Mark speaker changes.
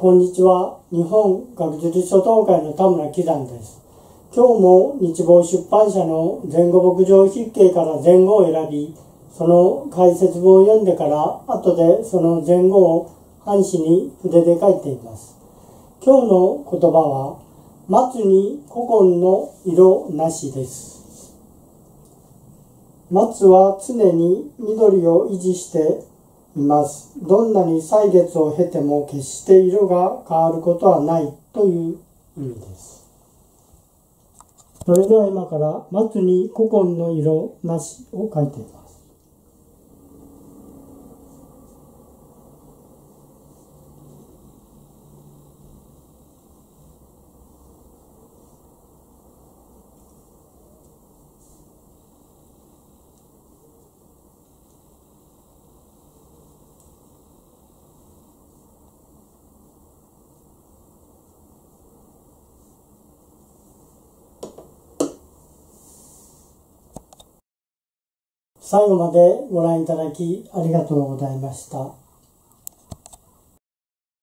Speaker 1: こんにちは。日本学術書道会の田村喜山です。今日も日坊出版社の前後牧場筆記から前後を選び、その解説文を読んでから後でその前後を半紙に筆で書いています。今日の言葉は、松に古今の色なしです。松は常に緑を維持しています。どんなに歳月を経ても決して色が変わることはないという意味です。それでは今から松に古今の色なしを書いています。最後までご覧いただきありがとうございました。